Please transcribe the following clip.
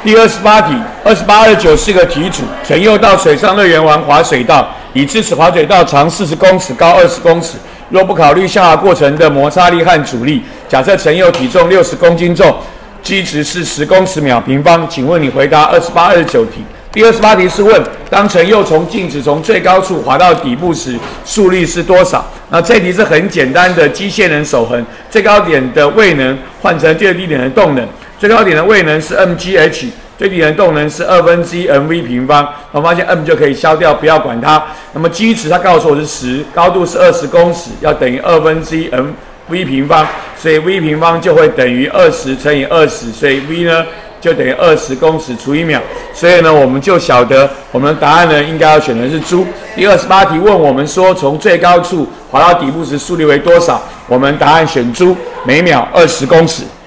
第28题，28、29是个题组。陈佑到水上乐园玩滑水道，已知此滑水道长40公尺，高20公尺。若不考虑下滑过程的摩擦力和阻力，假设陈佑体重60公斤重，基值是10公尺秒平方。请问你回答28、29题。第28题是问，当陈佑从静止从最高处滑到底部时，速率是多少？那这题是很简单的机械能守恒，最高点的位能换成最低点的动能。最高点的位能是 mgh， 最低点的动能是1/2 mv 平方。我发现 m 就可以消掉，不要管它。那么基值它告诉我是10，高度是20公尺，要等于1/2 mv 平方，所以 v 平方就会等于20乘以20，所以 v 呢就等于20公尺除以秒。所以呢，我们就晓得我们的答案呢应该要选的是猪。第28题问我们说，从最高处滑到底部时速率为多少？我们答案选猪，每秒20公尺。